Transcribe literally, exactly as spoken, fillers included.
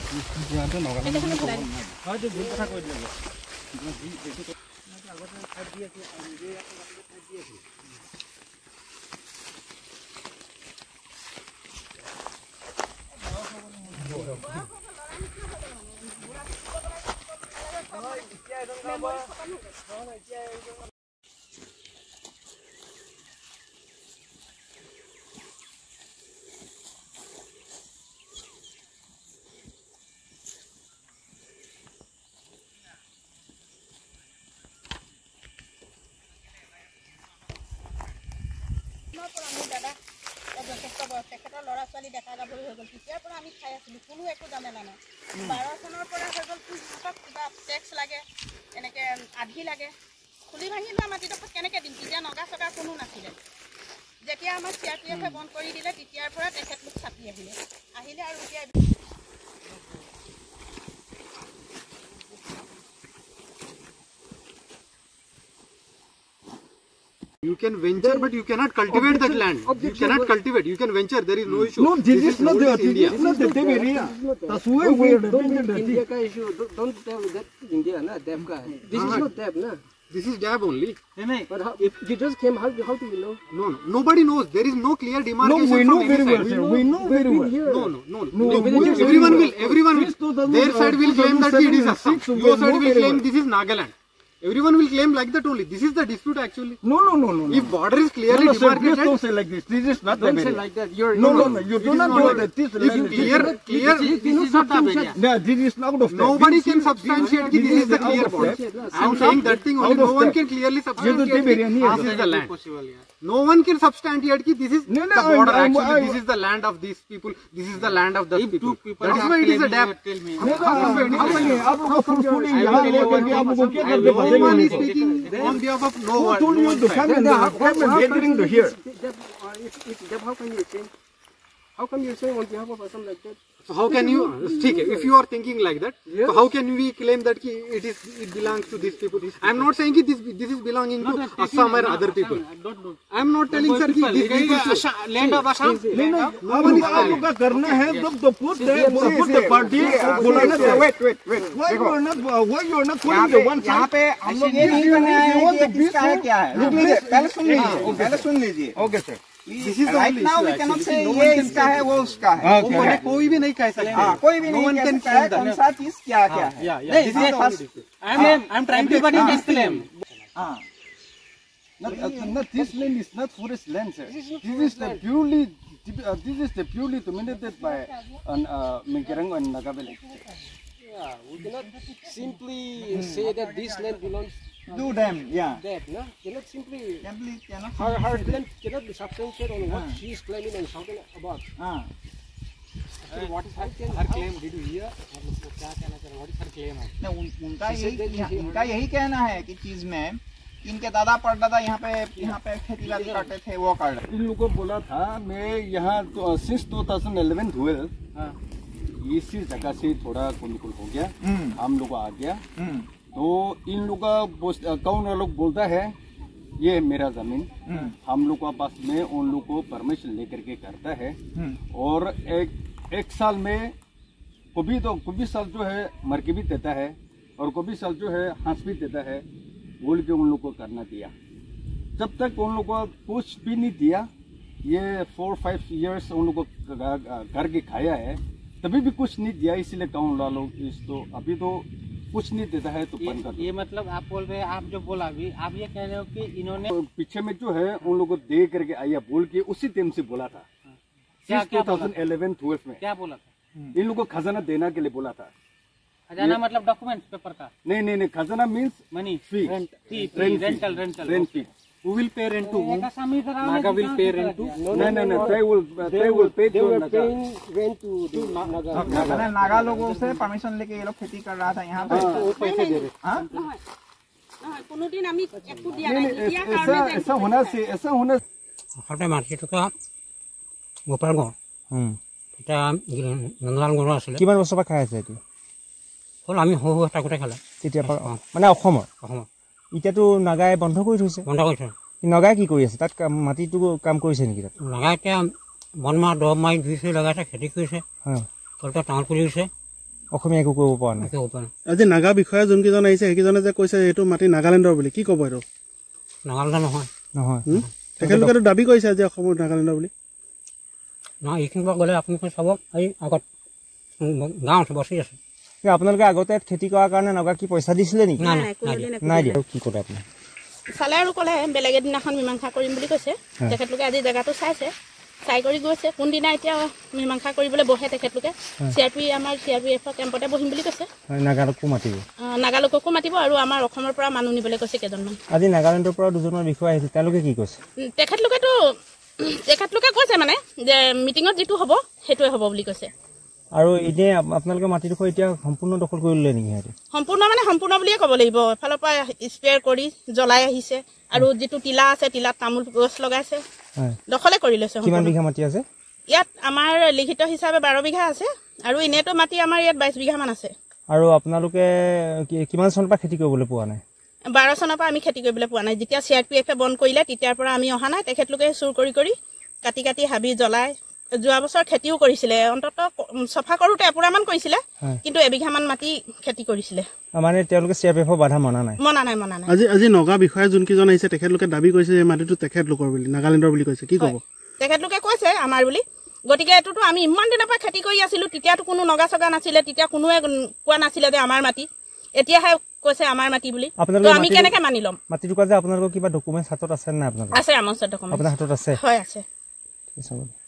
লৰা ছোৱালী দেখা যাবলৈ হৈ গ'ল তেতিয়াৰ পৰা আমি খাই আছিলোঁ কোনো একো জামেলা নাই বাৰ চনৰ পৰা হৈ গ'ল সিহঁতক কিবা টেক্স লাগে এনেকৈ আধি লাগে খুলি ভাঙি লোৱা মাটিডোখৰত কেনেকৈ দিম তেতিয়া নগা চগা কোনো নাছিলে যেতিয়া আমাৰ চি আৰ পি এফে বন্ধ কৰি দিলে তেতিয়াৰ পৰা তেখেতলোক চাপি আহিলে আহিলে আৰু এতিয়া You can venture, but you cannot cultivate that land. You cannot cultivate. You can venture. There is no issue. No, this is not the India. This is not the Deb area. That's why we are doing the India ka issue. Don't tell that India, na Deb ka. This is not Deb, na. This is Deb only. But how, if you just came, how how do you know? No, no. Nobody knows. There is no clear demarcation. No, we know from very any well. side. We know very well. No, no, no. No, no. we know Everyone very will. well. Everyone will. Their side will claim that it is Assam. Your side will claim this is Nagaland. Everyone will claim like that only. This is the dispute actually. No, no, no, no. If border is clearly no, no, sir, demarcated, don't say like this. This is not Don't the say area. like that. You're No, no, you're no. You do not not know like that this if land clear, clear, this is not the area. Yeah, this is not of that. nobody can substantiate that this is the clear border. I am saying that thing only. No one can clearly substantiate that this is the land. No one can substantiate that this is No, no, the border. I'm- I'm- Actually, I- this is the land of these people. This is the land of the If people. two people That is are why it is a claiming, dam. you tell me. नहीं, आप लोग आप फुटफुटी यहाँ लेकर के आपको क्या करते No बजेंगे one is उनको? speaking on behalf of no Who one. told No you one to side. come and come and gathering to here? Deb, uh, if, if Deb, how can you say? How come you're saying on behalf of Assam like that? So how can you? ठीक है, if you are thinking like that, so how can we claim that ki it is it belongs to these people? I am not saying that this this is belonging to Assam or other people. I am not telling sir कि this is Land of Assam. नहीं नहीं अब आप लोग का करना है जब तो put the put the party बुलाना है wait wait wait why you are not why you are not putting the one यहाँ side पे हम लोग ये नहीं करना है कि ये किसका है क्या है रुक लीजिए पहले सुन लीजिए पहले सुन लीजिए okay sir this is the right only now issue we cannot say actually. No ये one can इसका है वो उसका है वो कोई कोई भी नहीं कह सकता हाँ कोई भी no नहीं one कह can सकता है claim कौन that. सा चीज क्या क्या है Yeah, yeah. नहीं, This is हाँ, the only issue. I'm I'm trying to but it is claim. हाँ not not this land is not forest land sir this is the purely uh, this is the purely dominated by an uh, Mingerang and Nagaland. Yeah, we cannot simply say that this land belongs do them yeah to Deb, no? Cannot simply. simply cannot Her her claim cannot be substantiated on what she is claiming and shouting about. हाँ So what is her claim? Her claim, did you hear? मतलब क्या कहना चाह रहे हैं? What is her claim? नहीं, उन, उनका यही उनका यही कहना है कि चीज में इनके दादा परदादा यहाँ पे यहाँ पे खेती बाड़ी करते थे वो कर रहे इन लोगों को बोला था मैं यहाँ तो since two thousand eleven twelve इसी जगह से थोड़ा कुल हो गया हम लोग आ गया तो इन लोग का कौन लोग बोलता है ये मेरा जमीन हम लोग का पास में उन लोग को परमिशन लेकर के करता है और एक एक साल में कभी तो कभी साल जो है मर के भी देता है और कभी साल जो है हंस भी देता है बोल के उन लोग को करना दिया जब तक उन लोग को कुछ भी नहीं दिया ये फोर फाइव इयर्स उन लोग को करके खाया है तभी भी कुछ नहीं दिया इसलिए गाँव वालों इस तो अभी तो कुछ नहीं देता है तो ये, ये मतलब आप बोल रहे हैं आप जो बोला अभी आप ये कह रहे हो कि इन्होंने तो पीछे में जो है उन लोगों को दे करके आया बोल के उसी टाइम से बोला था क्या क्या टू थाउजेंड इलेवन ट्वेल्व में क्या बोला था इन लोगों को खजाना देना के लिए बोला था खजाना मतलब डॉक्यूमेंट पेपर का नहीं नहीं नहीं खजाना means money fee rent fee Rent rental rental rent fee Who will pay rent to whom? Naga will pay rent to no no no they will they will pay they to were Naga paying rent to the Naga मैंने नागा लोगों से permission लेके ये लोग खेती कर रहा था यहाँ पे वो पैसे दे रहे हाँ নহয় কোনোদিন আমি একো দিয়া नहीं নাই नहीं দিয়া ऐसा ऐसा होना से ऐसा होना হঠাৎ মাটি থকা গোপাল গাঁও এটা নন্দলাল গৰু আছিলে কিমান বছৰৰ পৰা খাই আছে এইটো হ'ল আমি সৰু সৰু থাকোঁতে খালে তেতিয়াৰ পৰা মানে অসমৰ অসমৰ এতিয়াতো নাগাই বন্ধ কৰি থৈছে বন্ধ কৰি থয় নাগাই কি কৰি আছে তাত মাটিটো কাম কৰিছে নেকি তাত লগাই এতিয়া বন মাহ দৰৱ মাৰি দুই চুই লগাইছে খেতি কৰিছে হয় তলতে তামোল পুলি ৰুইছে অসমীয়া একো কৰিব পৰা নাই একো পৰা নাই আজি নাগা বিষয়া যোনকেইজন আহিছে সেইকেইজনে যে কৈছে এইটো মাটি নাগালেণ্ডৰ বুলি কি ক'ব এইটো নাগালেণ্ডৰ নহয় নহয় তেখেতলোকেতো দাবী কৰিছে আজি অসমৰ নাগালেণ্ডৰ বুলি নহয় এইখিনি পৰা গ'লে আপুনি চাব এই আগত গাঁৱত বচি আছে আপোনালোকে আগতে খেতি কৰাৰ কাৰণে নগা কি পইচা দিছিলে নেকি নাই নাই দিয়া কি ক'লে আপুনি চালে আৰু ক'লে বেলেগ এদিনাখন মীমাংসা কৰিম বুলি কৈছে তেখেতলোকে আজি জেগাটো চাইছে চাই কৰি গৈছে কোনদিনা এতিয়া মীমাংসা কৰিবলৈ বহে তেখেতলোকে চি আৰ পি আমাৰ চি আৰ পি এফৰ কেম্পতে বহিম বুলি কৈছে নাগালোকো মাতিব নাগালোককো মাতিব আৰু আমাৰ অসমৰ পৰা মানুহ নিবলৈ কৈছে কেইজনমান আজি নাগালেণ্ডৰ পৰা দুজনৰ বিষয়া আহিছিল তেওঁলোকে কি কৈছে তেখেতলোকেতো তেখেতলোকে কৈছে মানে যে মিটিঙত যিটো হ'ব সেইটোৱে হ'ব বুলি কৈছে আৰু এতিয়া আপোনালোকে মাটিডোখৰ এতিয়া সম্পূৰ্ণ দখল কৰি ল'লে নেকি সিহঁতে সম্পূৰ্ণ মানে সম্পূৰ্ণ বুলিয়ে ক'ব লাগিব এফালৰ পৰা স্প্ৰে কৰি জ্বলাই আহিছে আৰু যিটো টিলা আছে টিলাত তামোল গছ লগাইছে দখলে কৰি লৈছে কিমান বিঘা মাটি আছে ইয়াত আমাৰ লিখিত হিচাপে বাৰ বিঘা আছে আৰু এনেতো মাটি আমাৰ ইয়াত বাইছ বিঘামান আছে আৰু আপোনালোকে কিমান চনৰ পৰা খেতি কৰিবলৈ পোৱা নাই বাৰ চনৰ পৰা আমি খেতি কৰিবলৈ পোৱা নাই যেতিয়া চি আৰ পি এফে বন্ধ কৰিলে তেতিয়াৰ পৰা আমি অহা নাই তেখেতলোকে চুৰ কৰি কৰি কাটি কাটি হাবি জ্বলাই যোৱা বছৰ খেতিও কৰিছিলে অন্ততঃ চফা কৰোঁতে এপুৰামান কৰিছিলে কিন্তু এবিঘামান মাটি খেতি কৰিছিলে মানে তেওঁলোকে চি আৰ পি এফৰ বাধা মনা নাই মনা নাই মনা নাই আজি আজি নগা বিষয়া যোনকেইজন আহিছে তেখেতলোকে দাবী কৰিছে যে মাটিটো তেখেতলোকৰ বুলি নাগালেণ্ডৰ বুলি কৈছে কি ক'ব তেখেতলোকে কৈছে আমাৰ বুলি গতিকে এইটোতো আমি ইমান দিনৰ পৰা খেতি কৰি আছিলোঁ তেতিয়াতো কোনো নগা চগা নাছিলে তেতিয়া কোনোৱে কোৱা নাছিলে যে আমাৰ মাটি এতিয়াহে কৈছে আমাৰ মাটি বুলি আমি কেনেকৈ মানি ল'ম মাটিটো যে আপোনালোকৰ কিবা ডকুমেণ্ট হাতত আছে নাই আপোনালোকৰ আছে আমাৰ ওচৰত ডকুমেণ্ট আপোনাৰ হাতত আছে হয় আছে ঠিক আছে